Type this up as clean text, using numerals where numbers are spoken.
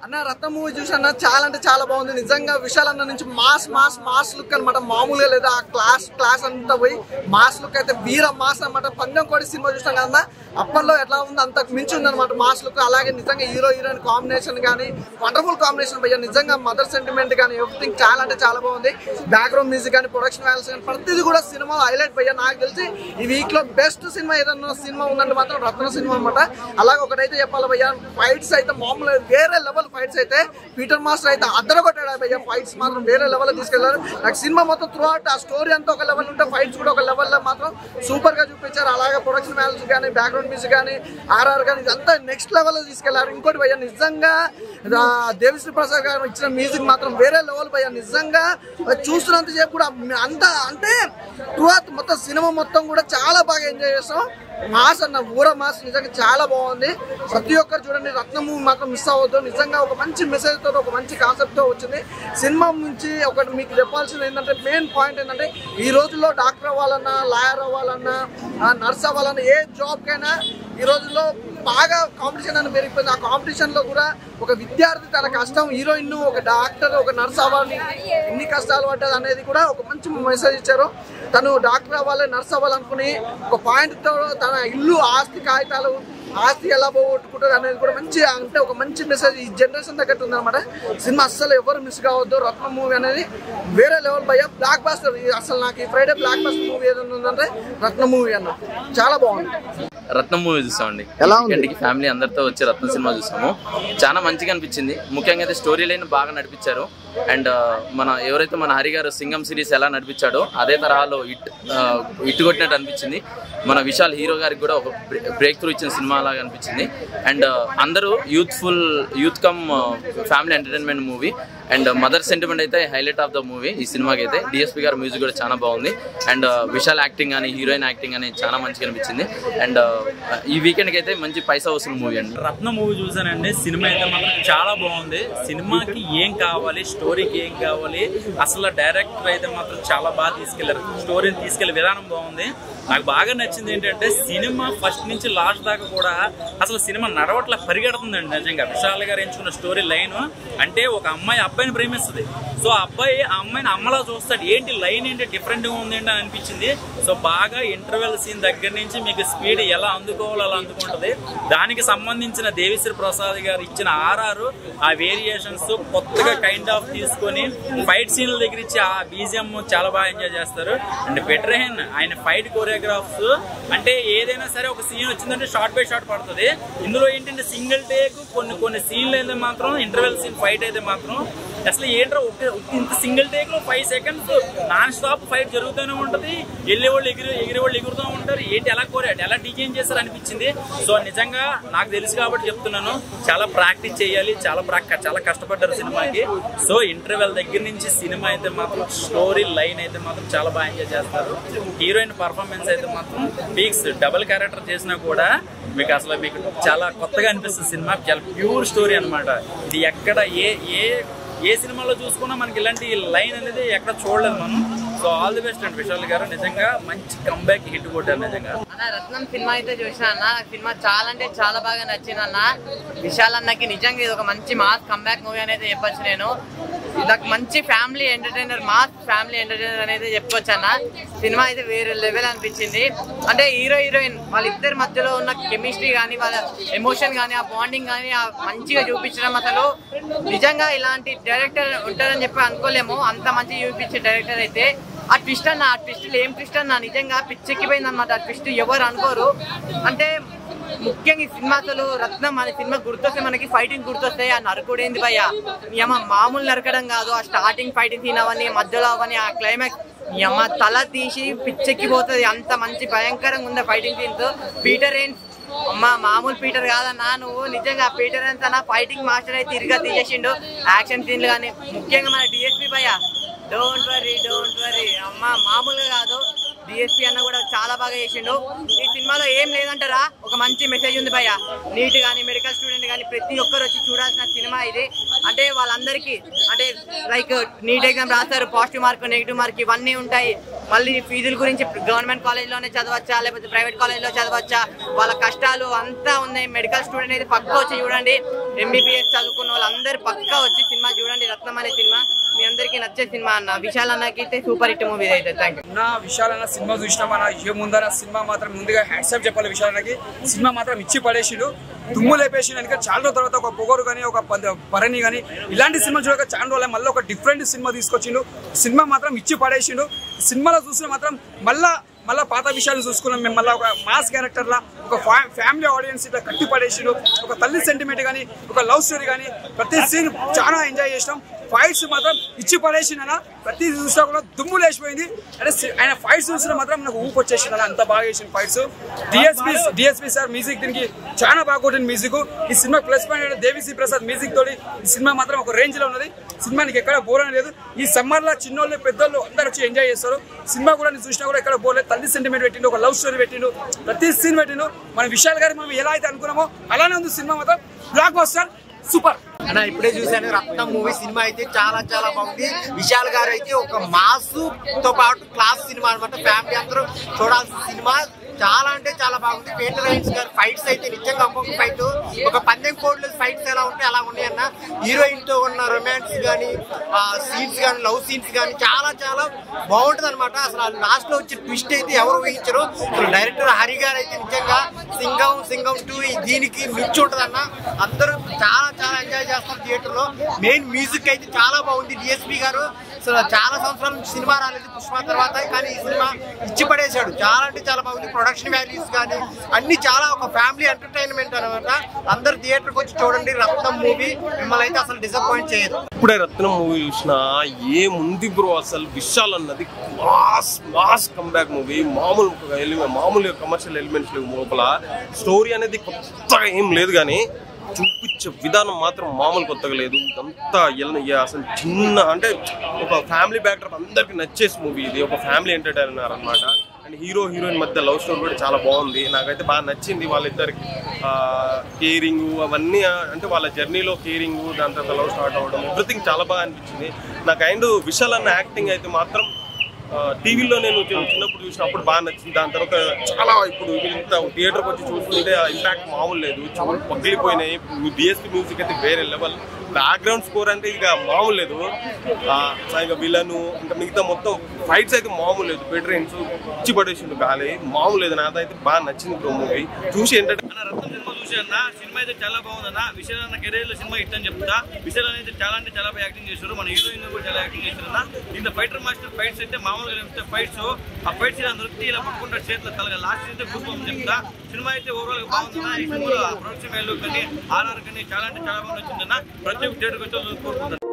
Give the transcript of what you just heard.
అన్న రత్నం మూవీ చూసన్నా చాలా అంటే చాలా బాగుంది నిజంగా. విశాల్ అన్న నుంచి మాస్ లుక్ అనమాట, మామూలుగా లేదా క్లాస్ అంతా పోయి మాస్ లుక్ అయితే వీర మాస్ అనమాట. పందెం కోడి సినిమా చూసాం కదా, అప్పట్లో ఎట్లా ఉంది అంతకు మించి ఉందన్నమాట మాస్ లుక్. అలాగే నిజంగా హీరో హీరోయిన్ కాంబినేషన్ కానీ వండర్ఫుల్ కాంబినేషన్ భయ్యా. నిజంగా మదర్ సెంటిమెంట్ కానీ ఎవ్రీథింగ్ చాలా అంటే చాలా బాగుంది. బ్యాక్గ్రౌండ్ మ్యూజిక్ కానీ ప్రొడక్షన్ వాల్యూస్ కానీ ప్రతిదీ కూడా సినిమా హైలైట్ భయ్యా. నాకు తెలిసి ఈ వీక్ లో బెస్ట్ సినిమా ఏదన్నా సినిమా ఉందంటే మాత్రం రత్న సినిమా అనమాట. అలాగే ఒకటైతే చెప్పాలి భయ్యా, ఫైట్స్ అయితే మామూలు వేరే లెవెల్ ఫైట్స్ అయితే పీటర్ మాస్టర్ అయితే అద్దరు కొట్టాడు భయ్యా. ఫైట్స్ మాత్రం వేరే లెవెల్ తీసుకెళ్లారు. నాకు సినిమా మొత్తం త్రూ అవుట్ ఆ స్టోరీ అంతా ఒక లెవెల్ ఉంటే ఫైట్స్ కూడా ఒక లెవెల్ లో మాత్రం సూపర్ గా చూపించారు. అలాగే ప్రొడక్షన్ వాల్యూస్ కానీ బ్యాక్గ్రౌండ్ మ్యూజిక్ కానీ ఆర్ఆర్ కానీ ఇదంతా నెక్స్ట్ లెవెల్ తీసుకెళ్లారు. ఇంకోటి భయ్యా నిజంగా దేవిశ్రీ ప్రసాద్ గారు ఇచ్చిన మ్యూజిక్ మాత్రం వేరే లెవెల్ భయ్యా. నిజంగా చూస్తున్నంత సేపు కూడా అంతా అంటే త్రూ అవుట్ మొత్తం సినిమా మొత్తం కూడా చాలా బాగా ఎంజాయ్ చేస్తాం. మాస్ అన్న ఊర మాస్ నిజంగా చాలా బాగుంది. ప్రతి ఒక్కరు చూడండి, రత్న మూవీ మాత్రం మిస్ అవ్వద్దు. నిజంగా ఒక మంచి మెసేజ్ తో ఒక మంచి కాన్సెప్ట్ తో వచ్చింది. సినిమా నుంచి ఒకటి మీకు చెప్పాల్సింది ఏంటంటే మెయిన్ పాయింట్ ఏంటంటే ఈ రోజుల్లో డాక్టర్ అవ్వాలన్నా, లాయర్ అవ్వాలన్నా, నర్స్ అవ్వాలన్నా, ఏ జాబ్ కైనా ఈ రోజుల్లో బాగా కాంపిటీషన్ అని పెరిగిపోయింది. ఆ కాంపిటీషన్ లో కూడా ఒక విద్యార్థి తన కష్టం, హీరోయిన్ ఒక డాక్టర్ ఒక నర్స్ అవ్వాలి, ఎన్ని కష్టాలు పడ్డది అనేది కూడా ఒక మంచి మెసేజ్ ఇచ్చారు. తను డాక్టర్ అవ్వాలి, నర్స్ అవ్వాలనుకుని ఒక పాయింట్ తో తన ఇల్లు ఆస్తి కాగితాలు ఆస్తి ఎలా పోగొట్టుకుంటారు అనేది కూడా మంచి అంటే ఒక మంచి మెసేజ్ ఈ జనరేషన్ తగ్గట్టు ఉందన్నమాట. సినిమా అస్సలు ఎవరు మిస్ కావద్దు. రత్న మూవీ అనేది వేరే లెవెల్ భయ్యా. బ్లాక్ బాస్టర్ అసలు నాకు ఈ ఫ్రైడే బ్లాక్ బాస్టర్ మూవీ ఏదైనా ఉందంటే రత్న మూవీ అన్న చాలా బాగుంది. రత్నం మూవీ చూసామండి, ఇంటికి ఫ్యామిలీ అందరితో వచ్చి రత్నం సినిమా చూసాము. చాలా మంచిగా అనిపించింది. ముఖ్యంగా అయితే స్టోరీ లైన్ బాగా నడిపించారు. అండ్ మన ఎవరైతే మన హరి గారు సింగం సిరీస్ ఎలా నడిపించాడో అదే తరహాలో ఇట్టు కొట్టినట్టు అనిపించింది. మన విశాల్ హీరో గారికి కూడా ఒక బ్రేక్ త్రూ ఇచ్చిన సినిమా లాగా అనిపించింది. అండ్ అందరూ youth come family entertainment movie. And mother sentiment అయితే హైలైట్ ఆఫ్ ద మూవీ ఈ సినిమాకి అయితే. డిఎస్పీ గారు మ్యూజిక్ కూడా చాలా బాగుంది. అండ్ విశాల్ యాక్టింగ్ కానీ హీరోయిన్ యాక్టింగ్ అని చాలా మంచిగా అనిపించింది. అండ్ ఈ వీకెండ్కి అయితే మంచి పైసా వసూలు మూవీ అండి. రత్న మూవీ చూసానండి. సినిమా అయితే మాత్రం చాలా బాగుంది. సినిమాకి ఏం కావాలి, స్టోరీకి ఏం కావాలి, అసలు డైరెక్టర్ అయితే మాత్రం చాలా బాగా తీసుకెళ్లారు. స్టోరీని తీసుకెళ్లే విధానం బాగుంది. నాకు బాగా నచ్చింది ఏంటంటే సినిమా ఫస్ట్ నుంచి లాస్ట్ దాకా కూడా అసలు సినిమా నడవట్లా పరిగెడుతుందండి. నిజంగా విశాల్ గారు ఎంచుకున్న స్టోరీ లైన్ అంటే ఒక అమ్మాయి అబ్బాయిని ప్రేమిస్తుంది. సో ఆ అబ్బాయి ఆ అమ్మాయిని అమ్మలా చూస్తాడు. ఏంటి లైన్ ఏంటి డిఫరెంట్గా ఉంది ఏంటి అని అనిపించింది. సో బాగా ఇంటర్వెల్ సీన్ దగ్గర నుంచి మీకు స్పీడ్ ఎలా అందుకోవాలో అలా అందుకుంటుంది. దానికి సంబంధించిన దేవిశ్రీ ప్రసాద్ గారు ఇచ్చిన ఆర్ఆర్ ఆ వేరియేషన్స్ కొత్తగా కైండ్ ఆఫ్ తీసుకొని ఫైట్ సీన్ల దగ్గర ఇచ్చి ఆ బీజిఎం చాలా బాగా ఎంజాయ్ చేస్తారు. అండ్ పెట్రహెన్ ఆయన ఫైట్ కోరియోగ్రాఫ్స్ అంటే ఏదైనా సరే ఒక సీన్ వచ్చిందంటే షార్ట్ బై షార్ట్ పడుతుంది. ఇందులో ఏంటంటే సింగిల్ టేక్ కొన్ని సీన్లు అయితే మాత్రం ఇంటర్వెల్ సీన్ ఫైట్ అయితే మాత్రం అసలు ఏంటో ఇంత సింగిల్ టేక్ లో 5 seconds నాన్ స్టాప్ ఫైట్ జరుగుతూనే ఉంటుంది. వెళ్ళేవాళ్ళు ఎగిరేవాళ్ళు ఎగురుతూ ఉంటారు. ఏంటి ఎలా కోరాడు ఎలా డిజైన్ చేస్తారు అనిపించింది. సో నిజంగా నాకు తెలుసు కాబట్టి చెప్తున్నాను, చాలా ప్రాక్టీస్ చేయాలి. చాలా కష్టపడ్డారు సినిమాకి. సో ఇంటర్వెల్ దగ్గర నుంచి సినిమా అయితే మాత్రం స్టోరీ లైన్ అయితే మాత్రం చాలా బాగా ఎంజాయ్ చేస్తారు. హీరోయిన్ పర్ఫార్మెన్స్ అయితే మాత్రం పీక్స్. డబుల్ క్యారెక్టర్ చేసినా కూడా మీకు అసలు మీకు చాలా కొత్తగా అనిపిస్తుంది. సినిమా చాలా ప్యూర్ స్టోరీ అనమాట. ఇది ఎక్కడ ఏ సినిమాలో చూసుకున్నా మనకి ఇలాంటి లైన్ అనేది ఎక్కడ చూడలేదు మనం. సో ఆల్ ది బెస్ట్ అండి విశాల్ గారు. నిజంగా మంచి కంబ్యాక్ హిట్ కొట్టారు. నిజంగా రత్నం సినిమా అయితే చూసిన అన్న, సినిమా చాలా అంటే చాలా బాగా నచ్చింది అన్న. విశాల్ అన్నకి నిజంగా ఇది ఒక మంచి మాస్ కంబ్యాక్ మూవీ అనేది చెప్పొచ్చు. నేను ఇది మంచి family entertainer, mass family entertainer అనేది చెప్పొచ్చు అన్న. సినిమా అయితే వేరే లెవెల్ అనిపించింది. అంటే హీరో హీరోయిన్ వాళ్ళిద్దరి మధ్యలో ఉన్న కెమిస్ట్రీ కానీ, వాళ్ళ ఎమోషన్ కానీ, ఆ బాండింగ్ కానీ మంచిగా చూపించడం అసలు నిజంగా ఇలాంటి డైరెక్టర్ ఉంటారని చెప్పి అనుకోలేము. అంత మంచిగా చూపించే డైరెక్టర్ అయితే. ఆ ట్విస్ట్ అన్న, ఆ ట్విస్ట్లు ఏం ట్విస్ట్ అన్న నిజంగా పిచ్చెక్కిపోయింది అనమాట. ఆ ట్విస్ట్ ఎవరు అనుకోరు. అంటే ముఖ్యంగా ఈ సినిమా అసలు రత్నం అనే సినిమా గుర్తొస్తే మనకి ఫైటింగ్ గుర్తొస్తాయి. ఆ నరకుడేంది భయ్య, మామూలు నరకడం కాదు. ఆ స్టార్టింగ్ ఫైటింగ్ సీన్ అవని, మధ్యలో అవని, ఆ క్లైమాక్స్ తల తీసి పిచ్చెక్కిపోతుంది. అంత మంచి భయంకరంగా ఉంది ఫైటింగ్ సీన్స్. పీటర్ హెయిన్స్ మామూలు పీటర్ కాదన్నా నువ్వు. నిజంగా పీటర్ హెయిన్స్ అన్న ఫైటింగ్ మాస్టర్ అయితే తిరిగా తీసేసిండు. యాక్షన్ సీన్లు కానీ ముఖ్యంగా మన డిఎస్పీ భయ్య డోంట్ వరీ మామూలుగా కాదు. డిఎస్పీ అన్న కూడా చాలా బాగా చేసిండు. ఈ సినిమాలో ఏం లేదంటారా, ఒక మంచి మెసేజ్ ఉంది భయ్య. నీట్ కానీ మెడికల్ స్టూడెంట్ కానీ ప్రతి ఒక్కరు వచ్చి చూడాల్సిన సినిమా ఇది. అంటే వాళ్ళందరికీ అంటే లైక్ నీట్ ఎగ్జామ్ రాస్తారు, పాజిటివ్ మార్క్ నెగిటివ్ మార్క్ ఇవన్నీ ఉంటాయి. మళ్ళీ ఫీజుల గురించి గవర్నమెంట్ కాలేజ్లోనే చదవచ్చా లేకపోతే ప్రైవేట్ కాలేజ్లో చదవచ్చా, వాళ్ళ కష్టాలు అంతా ఉన్నాయి. మెడికల్ స్టూడెంట్ అయితే పక్క వచ్చి చూడండి. ఎంబీబీఎస్ చదువుకున్న వాళ్ళందరూ పక్కా వచ్చి సినిమా చూడండి. రత్నం అనే సినిమా మీ అందరికీ నచ్చే సినిమా అన్న. విశాల్ అన్నకి అయితే సూపర్ హిట్ మూవీ అయితే. Thank you. నా విశాల్ అన్న సినిమా చూసినా మన ఏముందన్న సినిమా మాత్రం ముందుగా హ్యాట్సాప్ చెప్పాలి. విశాల్ అన్నకి సినిమా మాత్రం ఇచ్చి పడేసిండు, తుమ్ము లేపేసిండు. ఎందుకంటే చాలా రోజుల తర్వాత ఒక పొగరు కానీ ఒక పరణి కానీ ఇలాంటి సినిమా చూడక చాలా రోజులు మళ్ళీ ఒక డిఫరెంట్ సినిమా తీసుకొచ్చిండు. సినిమా మాత్రం ఇచ్చి పడేసిండు. సినిమాలో చూసిన మాత్రం మళ్ళా పాత విషయాలు చూసుకున్నాం మేము. మళ్ళీ ఒక మాస్ క్యారెక్టర్లా ఒక ఫ్యామిలీ ఆడియన్స్ ఇట్లా కట్టి పడేసిండు. ఒక తల్లి సెంటిమెంట్ కానీ ఒక లవ్ స్టోరీ కానీ ప్రతి సీన్ చాలా ఎంజాయ్ చేసినాం. ఫైట్స్ మాత్రం ఇచ్చి పడేసిందన్న. ప్రతి చూసినా కూడా దుమ్ము లేచిపోయింది. అంటే ఆయన ఫైట్స్ చూసినా మాత్రం నాకు ఊపు వచ్చేసింది అన్న. అంత బాగా చేసిన ఫైట్స్. డిఎస్పీ సార్ మ్యూజిక్ దీనికి చాలా బాగా కొట్టింది మ్యూజిక్. ఈ సినిమా plus point Devi Sri Prasad music తోటి ఈ సినిమా మాత్రం ఒక రేంజ్ లో ఉన్నది. సినిమా నీకు ఎక్కడ బోర్ అని లేదు. ఈ సమ్మర్ లో చిన్నోళ్ళు పెద్దోళ్ళు అందరు వచ్చి ఎంజాయ్ చేస్తారు. సినిమా కూడా నేను చూసినా కూడా ఎక్కడ బోర్ లేదు. తల్లి సెంటిమెంట్ పెట్టిండు, ఒక లవ్ స్టోరీ పెట్టిండు, ప్రతి సీన్ పెట్టిండు. మన విశాల్ గారి మనం ఎలా అయితే అనుకున్నామో అలానే ఉంది సినిమా. మాత్రం బ్లాక్ బస్టర్ సూపర్ అన్న. ఇప్పుడే చూశాను రత్నం మూవీ. సినిమా అయితే చాలా చాలా బాగుంది. విశాల్ గారు అయితే ఒక మాస్ తో పాటు క్లాస్ సినిమా అనమాట. ఫ్యామిలీ అందరూ చూడాల్సిన సినిమా. చాలా అంటే చాలా బాగుంది. పీటర్ రైన్స్ గారు ఫైట్స్ అయితే నిజంగా ఒక్కొక్క ఫైట్ ఒక పందెం కోడ్లు ఫైట్స్ ఎలా ఉంటాయి అలా ఉన్నాయన్న. హీరోయిన్ తో ఉన్న రొమాన్స్ కానీ సీన్స్ కానీ లవ్ సీన్స్ కానీ చాలా చాలా బాగుంటుంది అనమాట. అసలు లాస్ట్ లో వచ్చే ట్విస్ట్ అయితే ఎవరు ఊహించరు. డైరెక్టర్ హరి గారు అయితే నిజంగా సింగం 2 దీనికి మించి ఉంటుంది అన్న. అందరూ చాలా చాలా ఎంజాయ్ చేస్తారు థియేటర్ లో. మెయిన్ మ్యూజిక్ అయితే చాలా బాగుంది. డిఎస్పీ గారు అసలు చాలా సంవత్సరాల నుంచి సినిమా రాలేదు పుష్ప తర్వాత, కానీ ఈ సినిమా ఇచ్చి పడేశాడు. చాలా అంటే చాలా బాగుంది. ప్రొడక్షన్ వాల్యూస్ కానీ అన్ని చాలా ఒక ఫ్యామిలీ ఎంటర్టైన్మెంట్ అనమాట. అందరు థియేటర్కి వచ్చి చూడండి రత్నం మూవీ. మిమ్మల్ని అయితే అసలు డిసప్పాయింట్ చేయదు. ఇప్పుడే రత్నం మూవీ చూసినా ఏముంది బ్రో. అసలు విశాల్ అన్నది మాస్ కంబ్యాక్ మూవీ. మామూలు కమర్షియల్ ఎలిమెంట్స్ లేవు లోపల. స్టోరీ అనేది కొత్తగా ఏం లేదు, కానీ చూపించే విధానం మాత్రం మామూలు కొత్తగా లేదు. ఇదంతా అసలు చిన్న అంటే ఒక ఫ్యామిలీ బ్యాక్డ్రాప్ అందరికి నచ్చేసి మూవీ ఇది. ఒక ఫ్యామిలీ ఎంటర్టైనర్ అనమాట. అండ్ హీరోయిన్ మధ్య లవ్ స్టోరీ కూడా చాలా బాగుంది. నాకైతే బాగా నచ్చింది. వాళ్ళిద్దరికి కేరింగ్ అవన్నీ, అంటే వాళ్ళ జర్నీలో కేరింగ్, దాని తర్వాత లవ్ స్టార్ట్ అవ్వడం, ఎవ్రీథింగ్ చాలా బాగా అనిపించింది నాకు. అండ్ విశాల్ అన్న యాక్టింగ్ అయితే మాత్రం టీవీలో నేను చిన్నప్పుడు చూసినప్పుడు బాగా నచ్చింది. దాని తర్వాత చాలా ఇప్పుడు ఇంత థియేటర్కి వచ్చి చూస్తుంటే ఆ ఇంపాక్ట్ మామూలు లేదు. చాలా పగిలిపోయినాయి. డిఎస్పీ మ్యూజిక్ అయితే వేరే లెవెల్. బ్యాక్గ్రౌండ్ స్కోర్ అంటే ఇక మామూలు లేదు. ఇక విలను ఇంకా మిగతా మొత్తం ఫైట్స్ అయితే మామూలు లేదు. బెటరెన్స్ ఇచ్చి పడేసిండు గాలి మామూలు లేదు. నాకైతే బాగా నచ్చింది బ్రో మూవీ చూసి. ఏంటంటే రత్నం సినిమా చూసి అన్న సినిమా అయితే చాలా బాగుందన్న. విశాల్ అన్న కెరీర్ లో సినిమా హిట్ అని చెప్తా. విశాల్ అయితే చాలా అంటే చాలా బాగా యాక్టింగ్ చేశారు. మన హీరోయిన్ కూడా చాలా యాక్టింగ్ చేశారు అన్న. ఇంత ఫైటర్ మాస్టర్ ఫైట్స్ అయితే మామూలుగా చెప్తే ఫైట్స్ ఆ ఫైట్స్ ఇలా దొరికి ఇలా పట్టుకుంటారు చేతిలో తలగా. లాస్ట్ అయితే కూర్చోమని చెప్తా. సినిమా అయితే ఓవరాల్ గా బాగుందన్న. ఈ సినిమా ప్రొడక్షన్ వాల్యూ కానీ ఆర్ఆర్ కానీ చాలా అంటే చాలా బాగా వచ్చిందన్న. ప్రతి ఒక్క థియేటర్కి వచ్చి కోరుకుంటారు.